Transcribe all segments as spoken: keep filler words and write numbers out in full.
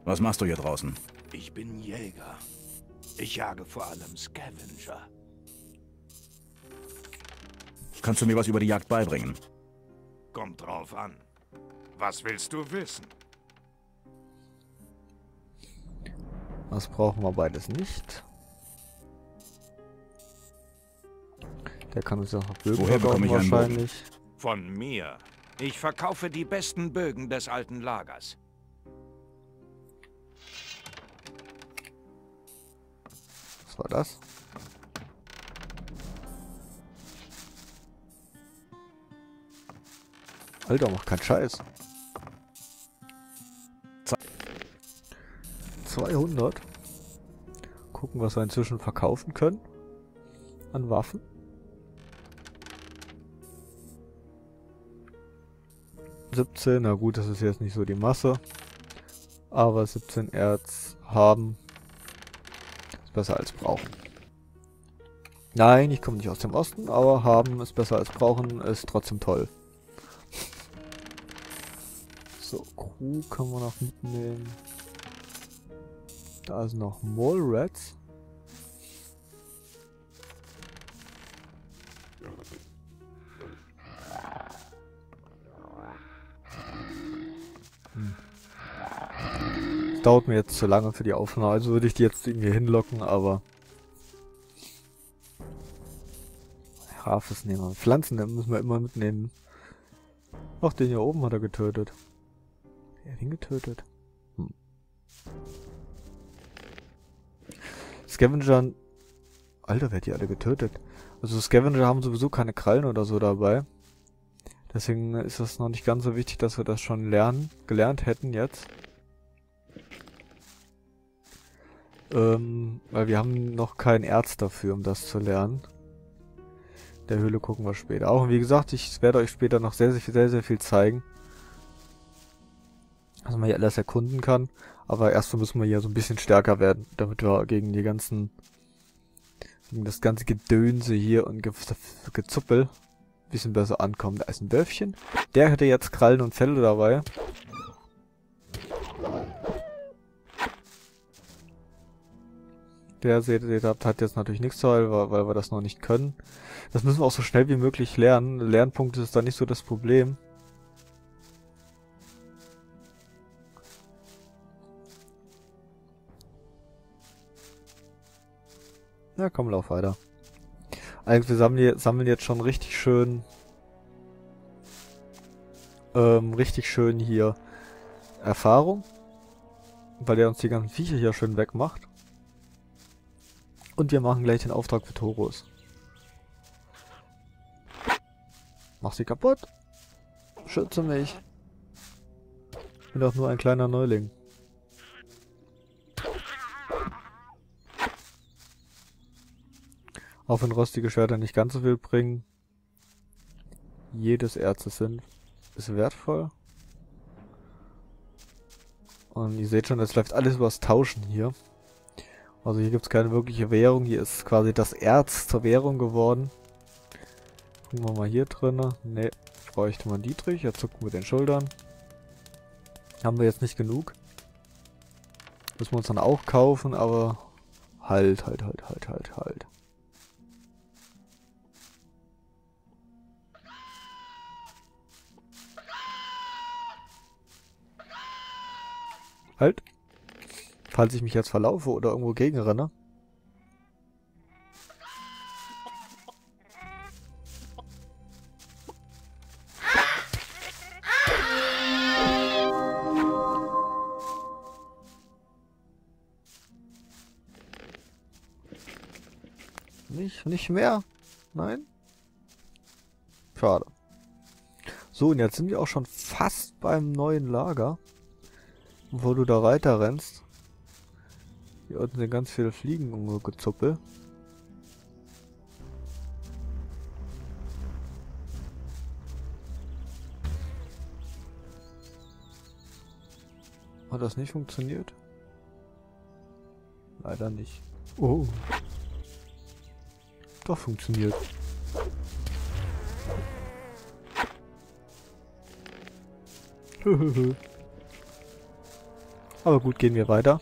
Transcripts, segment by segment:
Was machst du hier draußen? Ich bin Jäger. Ich jage vor allem Scavenger. Kannst du mir was über die Jagd beibringen? Kommt drauf an. Was willst du wissen? Das brauchen wir beides nicht. Der kann uns ja auch Bögen Woher bekomme ich einen wahrscheinlich. Von mir. Ich verkaufe die besten Bögen des alten Lagers. Was war das? Alter, mach keinen Scheiß. zweihundert. Gucken, was wir inzwischen verkaufen können. An Waffen. siebzehn, na gut, das ist jetzt nicht so die Masse. Aber siebzehn Erz haben ist besser als brauchen. Nein, ich komme nicht aus dem Osten, aber haben ist besser als brauchen, ist trotzdem toll. So, Crew können wir noch mitnehmen. Da sind noch Mole Rats. Hm. Das dauert mir jetzt zu lange für die Aufnahme, also würde ich die jetzt irgendwie hinlocken, aber Rafes nehmen wir. Pflanzen müssen wir immer mitnehmen. Ach, den hier oben hat er getötet. Wer hat ihn getötet? Hm. Scavenger. Alter, wer hat die alle getötet? Also Scavenger haben sowieso keine Krallen oder so dabei. Deswegen ist das noch nicht ganz so wichtig, dass wir das schon lernen, gelernt hätten jetzt. Ähm, weil wir haben noch kein Erz dafür, um das zu lernen. Der Höhle gucken wir später. Auch wie gesagt, ich werde euch später noch sehr, sehr viel, sehr, sehr viel zeigen. Was man hier alles erkunden kann. Aber erstmal müssen wir hier so ein bisschen stärker werden, damit wir gegen die ganzen, gegen das ganze Gedönse hier und Ge Gezuppel ein bisschen besser ankommen. Da ist ein Wölfchen. Der hätte jetzt Krallen und Felle dabei. Der, seht ihr, hat jetzt natürlich nichts dabei, weil, weil wir das noch nicht können. Das müssen wir auch so schnell wie möglich lernen. Lernpunkte ist da nicht so das Problem. Na komm, lauf weiter. Eigentlich, wir sammeln, sammeln jetzt schon richtig schön, ähm, richtig schön hier Erfahrung, weil der uns die ganzen Viecher hier schön wegmacht. Und wir machen gleich den Auftrag für Taurus. Mach sie kaputt. Schütze mich. Ich bin doch nur ein kleiner Neuling. Auch wenn rostige Schwerter nicht ganz so viel bringen. Jedes Erz sind, ist wertvoll. Und ihr seht schon, es läuft alles übers Tauschen hier. Also hier gibt es keine wirkliche Währung. Hier ist quasi das Erz zur Währung geworden. Gucken wir mal hier drin. Ne, bräuchte man Dietrich. Er zuckt mit den Schultern. Haben wir jetzt nicht genug. Müssen wir uns dann auch kaufen, aber halt, halt, halt, halt, halt, halt. Halt. Falls ich mich jetzt verlaufe oder irgendwo gegenrenne. Nicht, nicht mehr. Nein. Schade. So, und jetzt sind wir auch schon fast beim neuen Lager. Bevor du da weiter rennst. Hier unten sind ganz viele Fliegen umgezuppelt. Hat das nicht funktioniert? Leider nicht. Oh. Doch funktioniert. Aber gut, gehen wir weiter.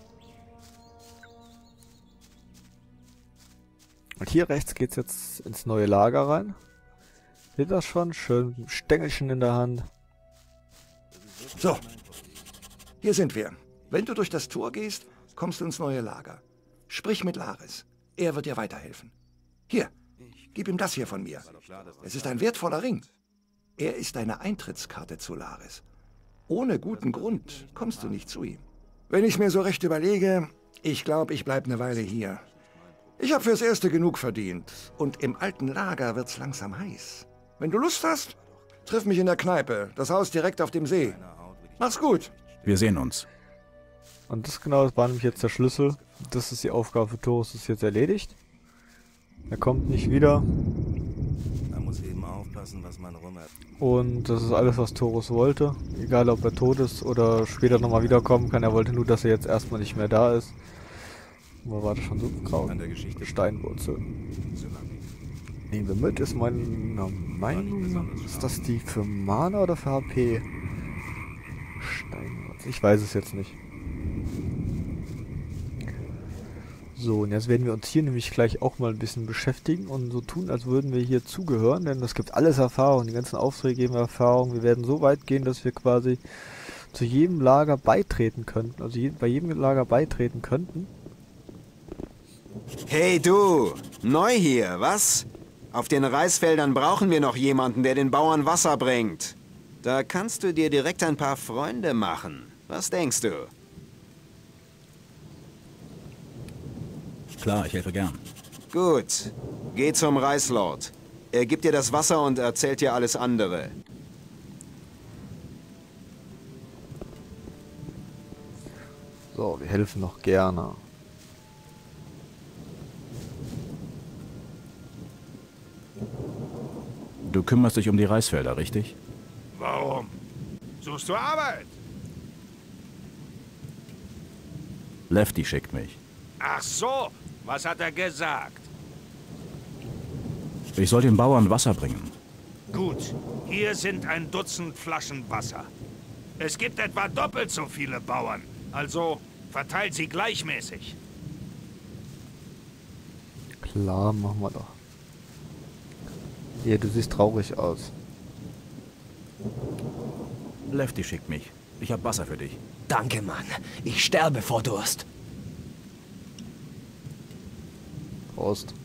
Und hier rechts geht's jetzt ins neue Lager rein. Seht das schon? Schön mit dem Stängelchen in der Hand. So, hier sind wir. Wenn du durch das Tor gehst, kommst du ins neue Lager. Sprich mit Laris. Er wird dir weiterhelfen. Hier, gib ihm das hier von mir. Es ist ein wertvoller Ring. Er ist deine Eintrittskarte zu Laris. Ohne guten Grund kommst du nicht zu ihm. Wenn ich mir so recht überlege, ich glaube, ich bleibe eine Weile hier. Ich habe fürs Erste genug verdient. Und im alten Lager wird's langsam heiß. Wenn du Lust hast, triff mich in der Kneipe. Das Haus direkt auf dem See. Mach's gut. Wir sehen uns. Und das genau, das war nämlich jetzt der Schlüssel. Das ist die Aufgabe für Torus, ist jetzt erledigt. Er kommt nicht wieder. Man muss eben aufpassen, was man rum hat. Und das ist alles, was Torus wollte. Egal, ob er tot ist oder später nochmal wiederkommen kann. Er wollte nur, dass er jetzt erstmal nicht mehr da ist. Wo war das schon so grau? An der Geschichte Steinwurzel. Nehmen wir mit, ist meine Meinung. Ist das die für Mana oder für H P? Steinwurzel. Ich weiß es jetzt nicht. So, und jetzt werden wir uns hier nämlich gleich auch mal ein bisschen beschäftigen und so tun, als würden wir hier zugehören, denn es gibt alles Erfahrung, die ganzen Aufträge geben Erfahrung. Wir werden so weit gehen, dass wir quasi zu jedem Lager beitreten könnten, also je, bei jedem Lager beitreten könnten. Hey du, neu hier, was? Auf den Reisfeldern brauchen wir noch jemanden, der den Bauern Wasser bringt. Da kannst du dir direkt ein paar Freunde machen. Was denkst du? Klar, ich helfe gern. Gut, geh zum Reislord. Er gibt dir das Wasser und erzählt dir alles andere. So, wir helfen noch gerne. Du kümmerst dich um die Reisfelder, richtig? Warum? Suchst du Arbeit? Lefty schickt mich. Ach so, was hat er gesagt? Ich soll den Bauern Wasser bringen. Gut, hier sind ein Dutzend Flaschen Wasser. Es gibt etwa doppelt so viele Bauern, also verteilt sie gleichmäßig. Klar, machen wir doch. Ja, du siehst traurig aus. Lefty schickt mich. Ich habe Wasser für dich. Danke, Mann. Ich sterbe vor Durst. Prost.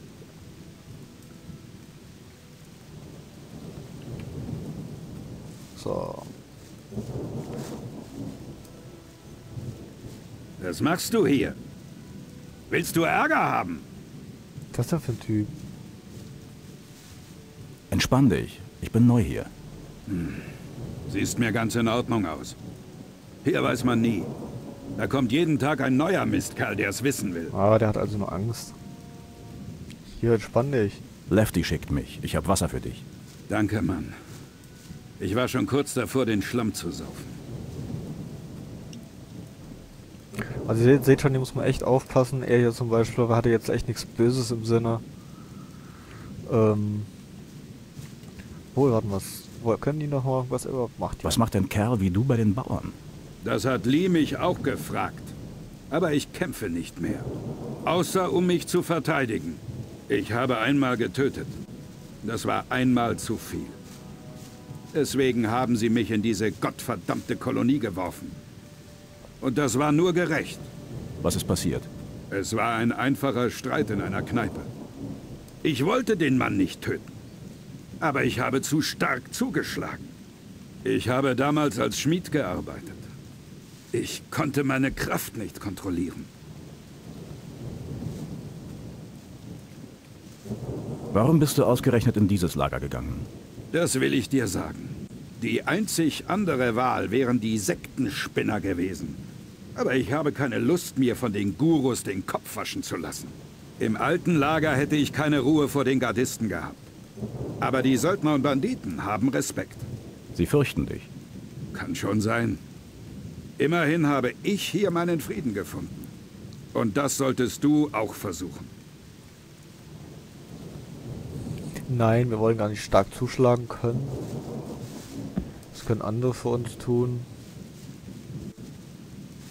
So. Was machst du hier? Willst du Ärger haben? Was ist das für ein Typ? Entspann dich. Ich bin neu hier. Hm. Siehst mir ganz in Ordnung aus. Hier weiß man nie. Da kommt jeden Tag ein neuer Mistkerl, der es wissen will. Ah, der hat also nur Angst. Hier, entspann dich. Lefty schickt mich. Ich habe Wasser für dich. Danke, Mann. Ich war schon kurz davor, den Schlamm zu saufen. Also ihr seht schon, hier muss man echt aufpassen. Er hier zum Beispiel hatte jetzt echt nichts Böses im Sinne. Ähm... Wohl, warten was. Wo können die noch mal was überhaupt macht? Was macht ein Kerl wie du bei den Bauern? Das hat Lee mich auch gefragt. Aber ich kämpfe nicht mehr. Außer um mich zu verteidigen. Ich habe einmal getötet. Das war einmal zu viel. Deswegen haben sie mich in diese gottverdammte Kolonie geworfen. Und das war nur gerecht. Was ist passiert? Es war ein einfacher Streit in einer Kneipe. Ich wollte den Mann nicht töten. Aber ich habe zu stark zugeschlagen. Ich habe damals als Schmied gearbeitet. Ich konnte meine Kraft nicht kontrollieren. Warum bist du ausgerechnet in dieses Lager gegangen? Das will ich dir sagen. Die einzig andere Wahl wären die Sektenspinner gewesen. Aber ich habe keine Lust, mir von den Gurus den Kopf waschen zu lassen. Im alten Lager hätte ich keine Ruhe vor den Gardisten gehabt. Aber die Söldner und Banditen haben Respekt. Sie fürchten dich. Kann schon sein. Immerhin habe ich hier meinen Frieden gefunden. Und das solltest du auch versuchen. Nein, wir wollen gar nicht stark zuschlagen können. Das können andere für uns tun.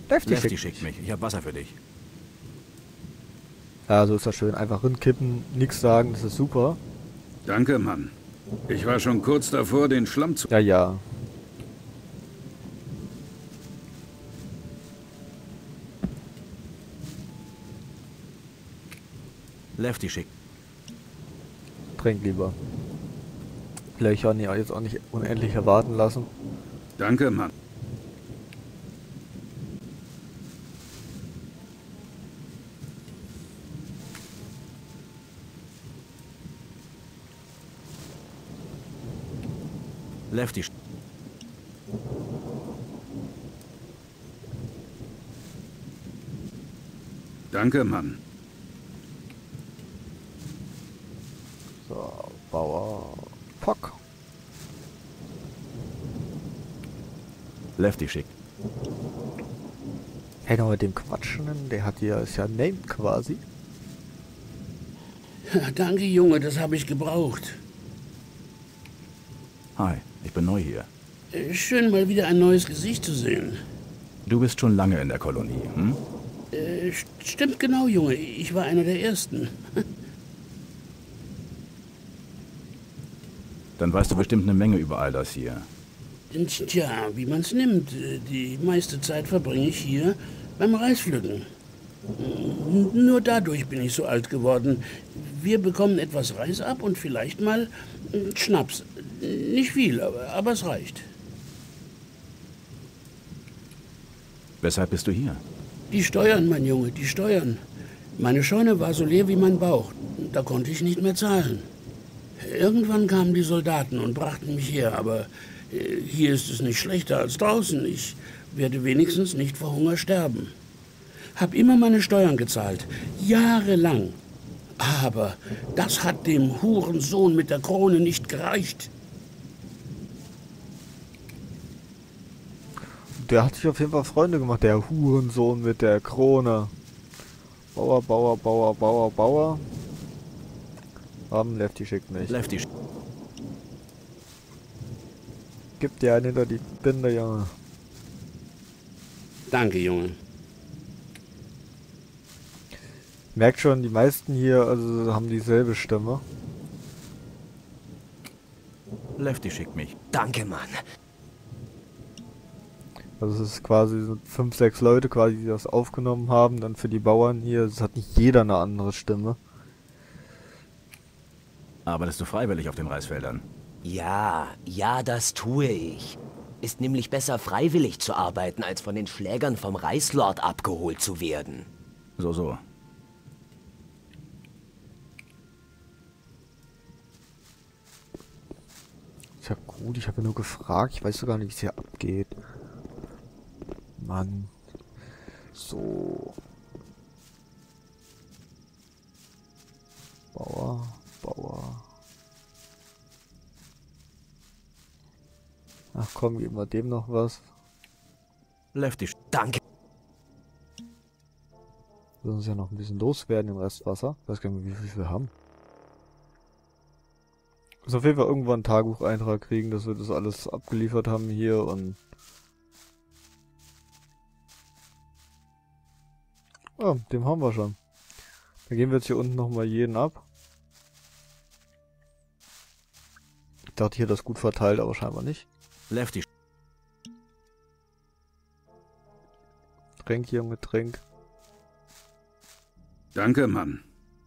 Lefty, Lefty schickt schickt mich. Ich habe Wasser für dich. Ja, so ist das schön. Einfach rinkippen, nichts sagen, das ist super. Danke, Mann. Ich war schon kurz davor, den Schlamm zu... Ja, ja. Lefty schickt. Trink lieber. Vielleicht auch nicht, jetzt auch nicht unendlich erwarten lassen. Danke, Mann. Lefty sch- Danke, Mann. So, Bauer. Pock. Lefty schickt. Hey, noch mit dem Quatschen, der hat hier, ist ja named quasi. Danke, Junge, das habe ich gebraucht. Hi, ich bin neu hier. Äh, Schön, mal wieder ein neues Gesicht zu sehen. Du bist schon lange in der Kolonie, hm? Äh, st- stimmt genau, Junge. Ich war einer der Ersten. Dann weißt du bestimmt eine Menge über all das hier. Tja, wie man's nimmt. Äh, Die meiste Zeit verbringe ich hier beim Reispflücken. N- Nur dadurch bin ich so alt geworden. Wir bekommen etwas Reis ab und vielleicht mal äh, Schnaps. Nicht viel, aber, aber es reicht. Weshalb bist du hier? Die Steuern, mein Junge, die Steuern. Meine Scheune war so leer wie mein Bauch. Da konnte ich nicht mehr zahlen. Irgendwann kamen die Soldaten und brachten mich her, aber äh, hier ist es nicht schlechter als draußen. Ich werde wenigstens nicht vor Hunger sterben. Hab immer meine Steuern gezahlt, jahrelang. Aber das hat dem Hurensohn mit der Krone nicht gereicht. Der hat sich auf jeden Fall Freunde gemacht, der Hurensohn mit der Krone. Bauer, Bauer, Bauer, Bauer, Bauer. Am Lefty schickt mich. Lefty sch- Gib dir einen hinter die Binde, Junge. Danke, Junge. Merkt schon, die meisten hier also haben dieselbe Stimme. Lefty schickt mich. Danke, Mann. Also es ist quasi so fünf, sechs Leute quasi, die das aufgenommen haben. Dann für die Bauern hier, es hat nicht jeder eine andere Stimme. Arbeitest du freiwillig auf den Reisfeldern? Ja, ja, das tue ich. Ist nämlich besser, freiwillig zu arbeiten, als von den Schlägern vom Reislord abgeholt zu werden. So, so. Ist ja gut, ich habe ja nur gefragt. Ich weiß sogar nicht, wie es hier abgeht. Mann. So. Bauer, Bauer. Ach komm, geben wir dem noch was. Lefty sch- Danke. Wir müssen uns ja noch ein bisschen loswerden im Restwasser. Ich weiß gar nicht mehr, wie viel wir haben. Muss auf jeden Fall irgendwann einen Tagebucheintrag kriegen, dass wir das alles abgeliefert haben hier und... Ah, dem haben wir schon. Dann gehen wir jetzt hier unten nochmal jeden ab. Ich dachte, hier das gut verteilt, aber scheinbar nicht. Lefty sch- Trink, Junge, trink. Danke, Mann.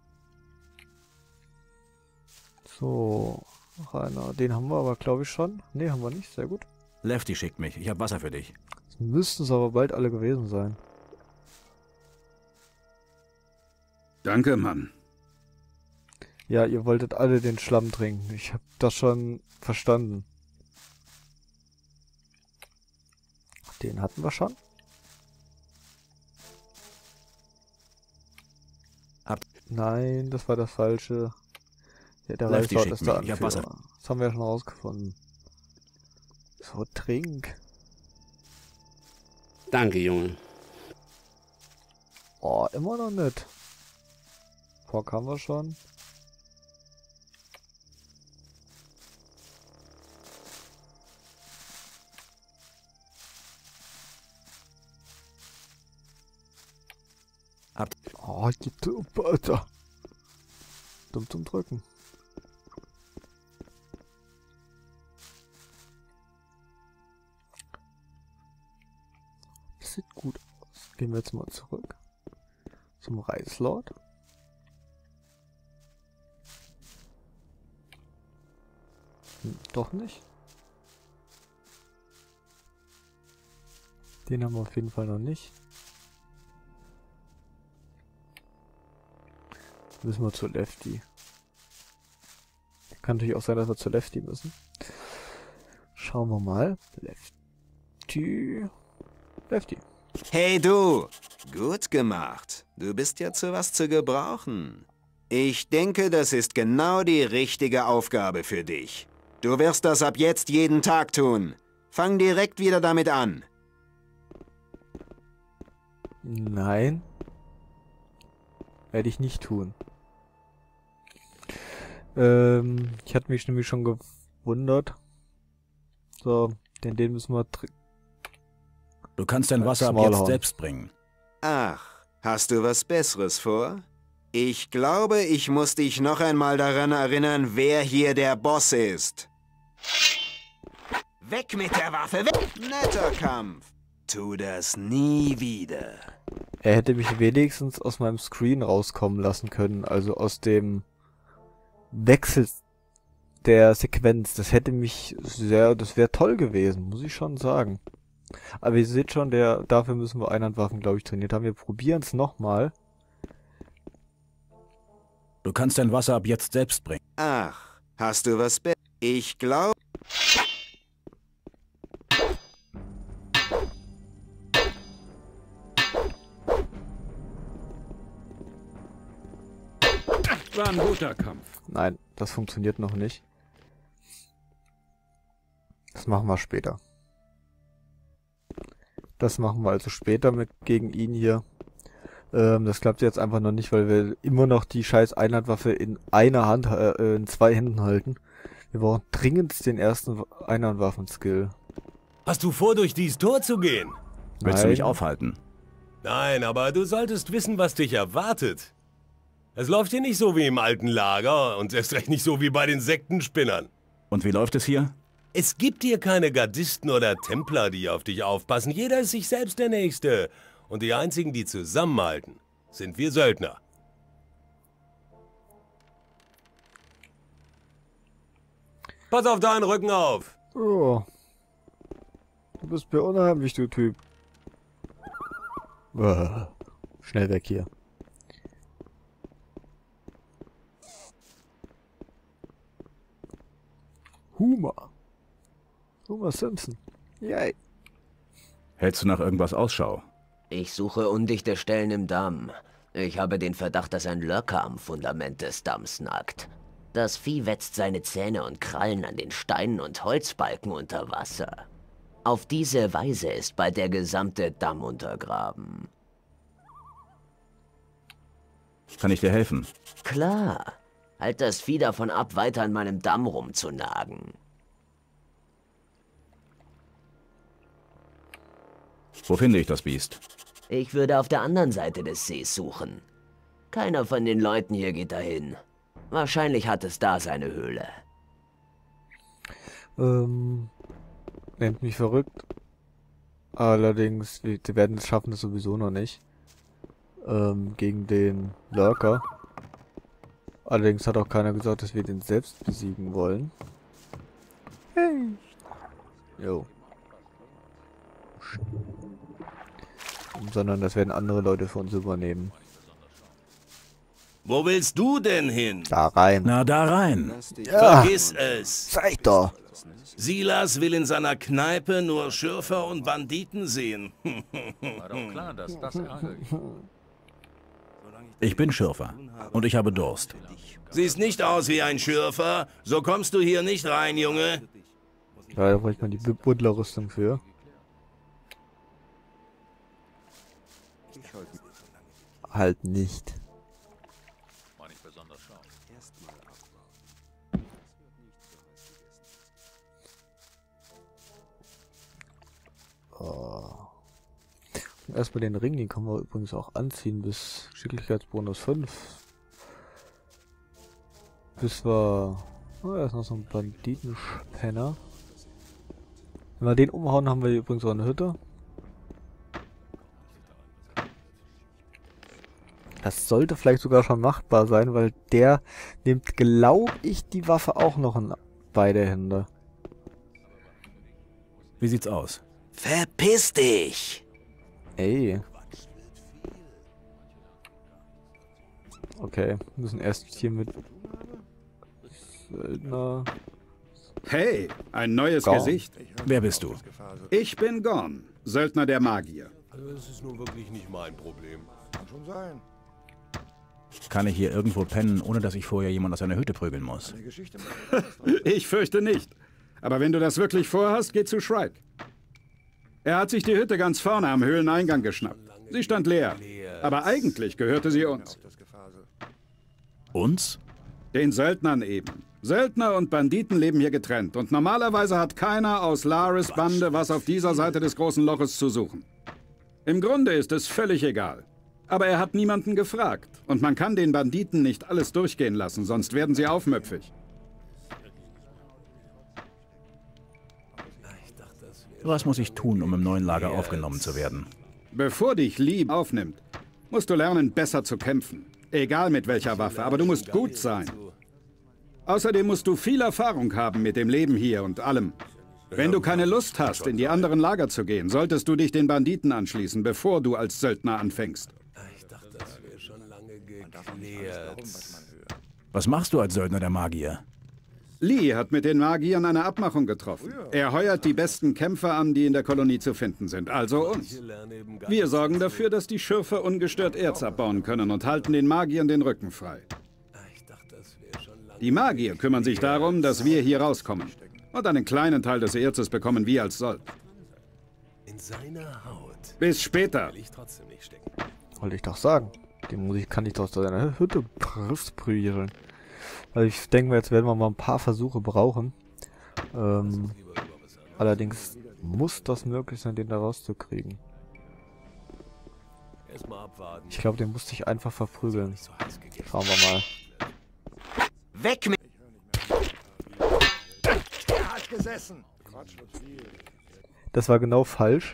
So, noch einer. Den haben wir aber, glaube ich, schon. Ne, haben wir nicht. Sehr gut. Lefty schickt mich. Ich habe Wasser für dich. Das müssten es aber bald alle gewesen sein. Danke, Mann. Ja, ihr wolltet alle den Schlamm trinken. Ich habe das schon verstanden. Den hatten wir schon. Habt- Nein, das war das Falsche. Ja, der Lefty Reisort schickt ist der mich. Ich hab Anführer. Wasser. Das haben wir ja schon rausgefunden. So, trink. Danke, Junge. Oh, immer noch nicht. Pork haben wir schon. Oh, die Tuppe, Alter. Dumm zum Drücken. Das sieht gut aus. Gehen wir jetzt mal zurück zum Reislord. Hm, doch nicht. Den haben wir auf jeden Fall noch nicht. Müssen wir zu Lefty. Kann natürlich auch sein, dass wir zu Lefty müssen. Schauen wir mal. Lefty. Lefty. Hey du! Gut gemacht. Du bist ja zu was zu gebrauchen. Ich denke, das ist genau die richtige Aufgabe für dich. Du wirst das ab jetzt jeden Tag tun. Fang direkt wieder damit an. Nein. Werde ich nicht tun. Ähm, ich hatte mich nämlich schon gewundert. So, denn den müssen wir... Du kannst dein Wasser ab Maul jetzt hauen. selbst bringen. Ach, hast du was Besseres vor? Ich glaube, ich muss dich noch einmal daran erinnern, wer hier der Boss ist. Weg mit der Waffe, weg! Netter Kampf. Tu das nie wieder. Er hätte mich wenigstens aus meinem Screen rauskommen lassen können, also aus dem Wechsel der Sequenz. Das hätte mich sehr, das wäre toll gewesen, muss ich schon sagen. Aber ihr seht schon, der, dafür müssen wir Einhandwaffen, glaube ich, trainiert haben. Wir probieren es nochmal. Du kannst dein Wasser ab jetzt selbst bringen. Ach, hast du was Be... Ich glaube... War ein guter Kampf. Nein, das funktioniert noch nicht. Das machen wir später. Das machen wir also später mit gegen ihn hier. Ähm, das klappt jetzt einfach noch nicht, weil wir immer noch die scheiß Einhandwaffe in einer Hand, äh, in zwei Händen halten. Wir brauchen dringend den ersten Einhandwaffen-Skill. Hast du vor, durch dieses Tor zu gehen? Willst du mich aufhalten? Nein, aber du solltest wissen, was dich erwartet. Es läuft hier nicht so wie im alten Lager und erst recht nicht so wie bei den Sektenspinnern. Und wie läuft es hier? Es gibt hier keine Gardisten oder Templer, die auf dich aufpassen. Jeder ist sich selbst der Nächste. Und die einzigen, die zusammenhalten, sind wir Söldner. Pass auf deinen Rücken auf! Oh. Du bist mir unheimlich, du Typ. Uah. Schnell weg hier. Homer. Homer Simpson. Yay. Hältst du nach irgendwas Ausschau? Ich suche undichte Stellen im Damm. Ich habe den Verdacht, dass ein Lurker am Fundament des Damms nagt. Das Vieh wetzt seine Zähne und Krallen an den Steinen und Holzbalken unter Wasser. Auf diese Weise ist bald der gesamte Damm untergraben. Kann ich dir helfen? Klar. Halt das Vieh davon ab, weiter an meinem Damm rumzunagen. Wo finde ich das Biest? Ich würde auf der anderen Seite des Sees suchen. Keiner von den Leuten hier geht dahin. Wahrscheinlich hat es da seine Höhle. Ähm, nennt mich verrückt. Allerdings, wir die werden es schaffen, das sowieso noch nicht. Ähm, gegen den Lurker. Allerdings hat auch keiner gesagt, dass wir den selbst besiegen wollen. Hey. Jo. Sondern das werden andere Leute für uns übernehmen. Wo willst du denn hin? Da rein. Na, da rein. Ja. Vergiss es. Zeig doch. Silas will in seiner Kneipe nur Schürfer und Banditen sehen. War doch klar, dass das ärgerlich. Ich bin Schürfer. Und ich habe Durst. Siehst nicht aus wie ein Schürfer. So kommst du hier nicht rein, Junge. Ja, da bräuchte man die Buddler-Rüstung für. Halt nicht. War nicht besonders schlau. Oh. erstmal den Ring, den können wir übrigens auch anziehen bis Geschicklichkeitsbonus fünf. Bis wir... Oh, da ist noch so ein Banditenspänner. Wenn wir den umhauen, haben wir übrigens auch eine Hütte. Das sollte vielleicht sogar schon machbar sein, weil der nimmt, glaube ich, die Waffe auch noch in beide Hände. Wie sieht's aus? Verpiss dich! Ey. Okay, wir müssen erst hier mit Söldner... Hey, ein neues Gorn. Gesicht. Wer bist du? Ich bin Gorn, Söldner der Magier. Also das ist nun wirklich nicht mein Problem. Kann schon sein. Kann ich hier irgendwo pennen, ohne dass ich vorher jemand aus einer Hütte prügeln muss? Die Geschichte Ich fürchte nicht. Aber wenn du das wirklich vorhast, geh zu Shrike. Er hat sich die Hütte ganz vorne am Höhleneingang geschnappt. Sie stand leer. Aber eigentlich gehörte sie uns. Uns? Den Söldnern eben. Söldner und Banditen leben hier getrennt. Und normalerweise hat keiner aus Laris Bande was auf dieser Seite des großen Loches zu suchen. Im Grunde ist es völlig egal. Aber er hat niemanden gefragt. Und man kann den Banditen nicht alles durchgehen lassen, sonst werden sie aufmüpfig. Was muss ich tun, um im neuen Lager aufgenommen zu werden? Bevor dich Lee aufnimmt, musst du lernen, besser zu kämpfen. Egal mit welcher Waffe, aber du musst gut sein. Außerdem musst du viel Erfahrung haben mit dem Leben hier und allem. Wenn du keine Lust hast, in die anderen Lager zu gehen, solltest du dich den Banditen anschließen, bevor du als Söldner anfängst. Ich dachte, das wäre schon lange geklärt. Was machst du als Söldner der Magier? Lee hat mit den Magiern eine Abmachung getroffen. Er heuert die besten Kämpfer an, die in der Kolonie zu finden sind, also uns. Wir sorgen dafür, dass die Schürfer ungestört Erz abbauen können und halten den Magiern den Rücken frei. Die Magier kümmern sich darum, dass wir hier rauskommen. Und einen kleinen Teil des Erzes bekommen wir als Sold. In seiner Haut. Bis später. Will ich trotzdem nicht stecken. Wollte ich doch sagen. Den muss ich, kann ich doch aus seiner Hütte prügeln. Also ich denke mir, jetzt werden wir mal ein paar Versuche brauchen. Ähm, allerdings muss das möglich sein, den da rauszukriegen. Ich glaube, den musste ich einfach verprügeln. Schauen wir mal. Weg mit... Er hat gesessen. Das war genau falsch.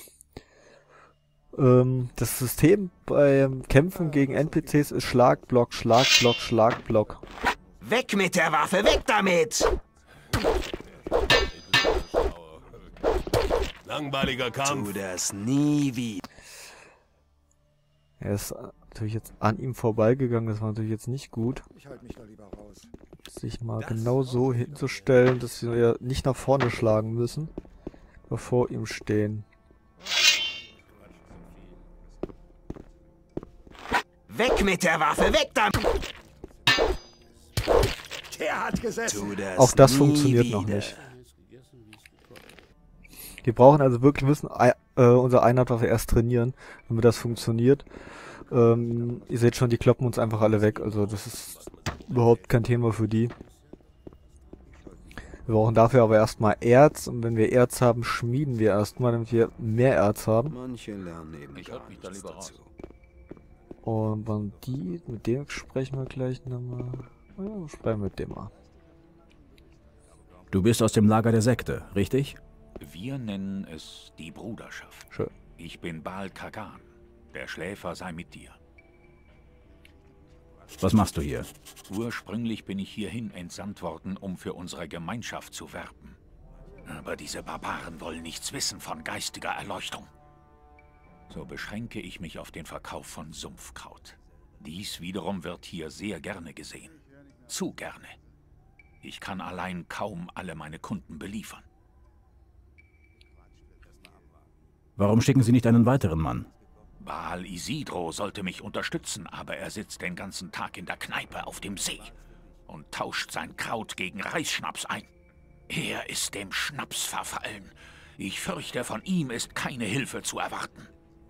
Ähm, das System beim Kämpfen gegen N P Cs ist Schlagblock, Schlagblock, Schlagblock. Weg mit der Waffe, weg damit! Langweiliger Kampf. Tu das nie wieder. Er ist natürlich jetzt an ihm vorbeigegangen, das war natürlich jetzt nicht gut. Ich halte mich da lieber raus. Sich mal genau so hinzustellen, dass wir nicht nach vorne schlagen müssen, wir vor ihm stehen. Weg mit der Waffe, weg damit! Der hat gesessen. Das Auch das nie funktioniert wieder. noch nicht. Wir brauchen also wirklich, müssen äh, unsere Einheitwaffe erst trainieren, damit das funktioniert. Ähm, ihr seht schon, die kloppen uns einfach alle weg, also das ist überhaupt kein Thema für die. Wir brauchen dafür aber erstmal Erz, und wenn wir Erz haben, schmieden wir erstmal, damit wir mehr Erz haben. Manche lernen eben Ich halte mich da lieber raus. Und Bandit, mit dem sprechen wir gleich nochmal. Ja, sprechen wir mit dem mal. Du bist aus dem Lager der Sekte, richtig? Wir nennen es die Bruderschaft. Schön. Ich bin Baal Kagan. Der Schläfer sei mit dir. Was machst du hier? Ursprünglich bin ich hierhin entsandt worden, um für unsere Gemeinschaft zu werben. Aber diese Barbaren wollen nichts wissen von geistiger Erleuchtung. So beschränke ich mich auf den Verkauf von Sumpfkraut. Dies wiederum wird hier sehr gerne gesehen. Zu gerne. Ich kann allein kaum alle meine Kunden beliefern. Warum schicken Sie nicht einen weiteren Mann? Baal Isidro sollte mich unterstützen, aber er sitzt den ganzen Tag in der Kneipe auf dem See und tauscht sein Kraut gegen Reisschnaps ein. Er ist dem Schnaps verfallen. Ich fürchte, von ihm ist keine Hilfe zu erwarten.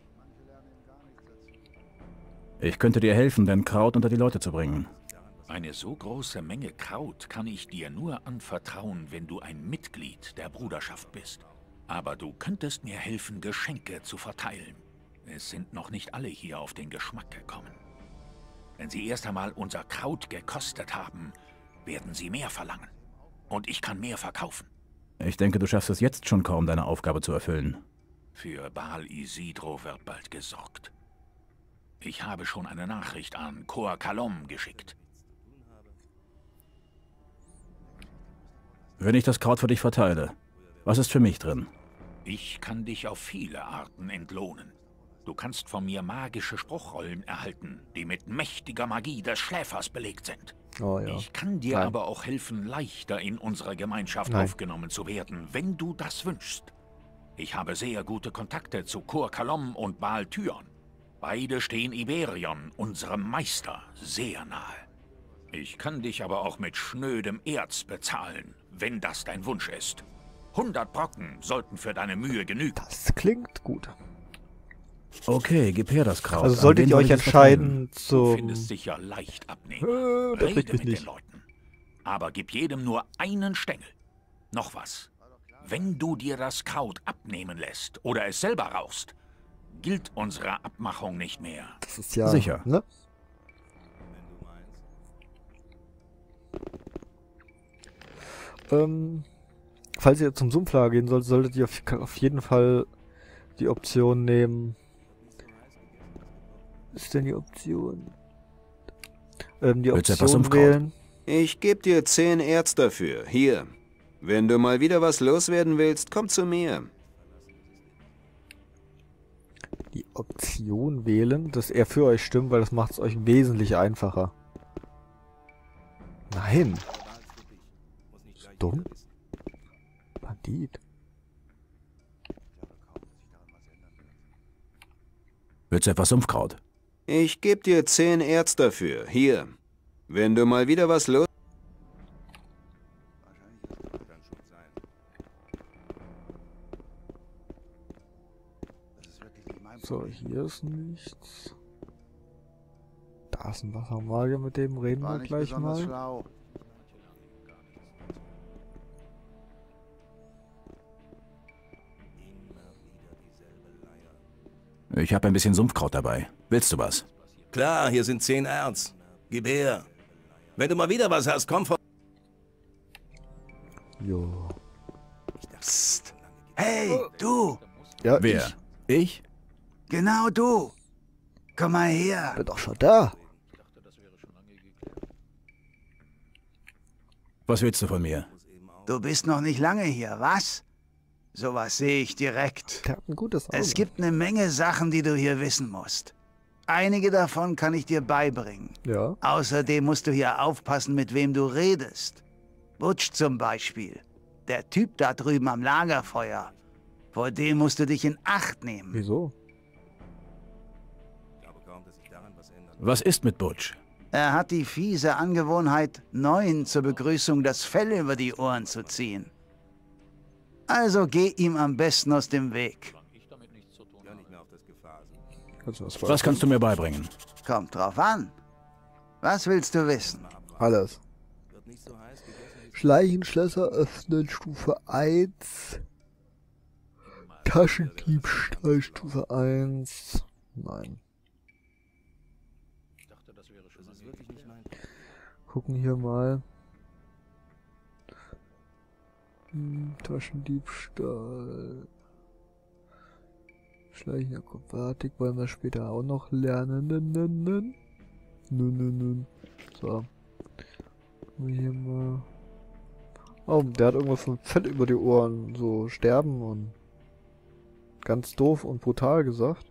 Ich könnte dir helfen, dein Kraut unter die Leute zu bringen. Eine so große Menge Kraut kann ich dir nur anvertrauen, wenn du ein Mitglied der Bruderschaft bist. Aber du könntest mir helfen, Geschenke zu verteilen. Es sind noch nicht alle hier auf den Geschmack gekommen. Wenn sie erst einmal unser Kraut gekostet haben, werden sie mehr verlangen. Und ich kann mehr verkaufen. Ich denke, du schaffst es jetzt schon kaum, deine Aufgabe zu erfüllen. Für Baal Isidro wird bald gesorgt. Ich habe schon eine Nachricht an Kor Kalom geschickt. Wenn ich das Kraut für dich verteile, was ist für mich drin? Ich kann dich auf viele Arten entlohnen. Du kannst von mir magische Spruchrollen erhalten, die mit mächtiger Magie des Schläfers belegt sind. Oh ja. Ich kann dir Nein. aber auch helfen, leichter in unsere Gemeinschaft Nein. aufgenommen zu werden, wenn du das wünschst. Ich habe sehr gute Kontakte zu Kor Kalom und Baal Tyon. Beide stehen Iberion, unserem Meister, sehr nahe. Ich kann dich aber auch mit schnödem Erz bezahlen, wenn das dein Wunsch ist. hundert Brocken sollten für deine Mühe genügen. Das klingt gut. Okay, gib her das Kraut. Also An solltet wen ihr soll euch ich es entscheiden Du zum... findest sicher leicht Abnehmer. Äh, das Rede regt mich mit nicht. den Leuten. Aber gib jedem nur einen Stängel. Noch was. Wenn du dir das Kraut abnehmen lässt oder es selber rauchst, gilt unsere Abmachung nicht mehr. Das ist ja... Sicher. Ne? Ähm, falls ihr zum Sumpflager gehen sollt, solltet ihr auf, auf jeden Fall die Option nehmen. Was ist denn die Option? Ähm, die Willst du etwas Option Sumpfkraut? wählen. Ich gebe dir zehn Erz dafür. Hier. Wenn du mal wieder was loswerden willst, komm zu mir. Die Option wählen, dass er für euch stimmt, weil das macht es euch wesentlich einfacher. Nein. Ist dumm? Bandit. Willst du etwas Sumpfkraut? Ich gebe dir zehn Erz dafür. Hier. Wenn du mal wieder was los... So, hier ist nichts. Da ist ein Wassermagier, mit dem reden wir gleich mal. Schlau. Ich habe ein bisschen Sumpfkraut dabei. Willst du was? Klar, hier sind zehn Erz. Gib her. Wenn du mal wieder was hast, komm vor... Jo. Psst. Hey, du! Ja, Wer? ich Ich? Genau du! Komm mal her! bin doch schon da. Was willst du von mir? Du bist noch nicht lange hier, was? Sowas sehe ich direkt. Der hat ein gutes Auge. Es gibt eine Menge Sachen, die du hier wissen musst. Einige davon kann ich dir beibringen. Ja. Außerdem musst du hier aufpassen, mit wem du redest. Butch zum Beispiel. Der Typ da drüben am Lagerfeuer. Vor dem musst du dich in Acht nehmen. Wieso? Was ist mit Butch? Er hat die fiese Angewohnheit, Neuen zur Begrüßung das Fell über die Ohren zu ziehen. Also geh ihm am besten aus dem Weg. Was kannst du mir beibringen? Kommt drauf an. Was willst du wissen? Alles. Schleichen, Schlösser öffnen, Stufe eins. Taschendiebstahl, Stufe eins. Nein. Gucken hier mal. Hm, Taschendiebstahl. Schleichen, Akrobatik wollen wir später auch noch lernen. Nun, nun, nun. Nun, nun, nun. So. Gucken wir hier mal. Oh, der hat irgendwas von Fett über die Ohren. So sterben und ganz doof und brutal gesagt.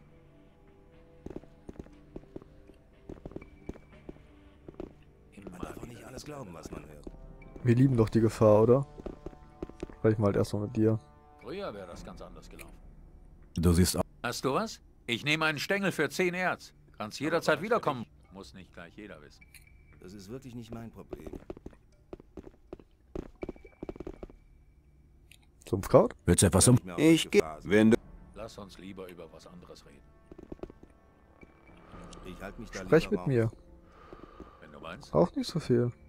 Man darf auch nicht alles glauben, was man hört. Wir lieben doch die Gefahr, oder? Sprechen wir halt erstmal mit dir. Früher wäre das ganz anders gelaufen. Du siehst aus. Hast du was? Ich nehme einen Stängel für zehn Erz. Kannst jederzeit wiederkommen. Muss nicht gleich jeder wissen. Das ist wirklich nicht mein Problem. Sumpfkraut? Willst du etwas Sumpf? Ich gebe... Wenn du... Lass uns lieber über was anderes reden. Ich halte mich da Sprech lieber mit raus. mir. Wenn du meinst. Auch nicht so viel.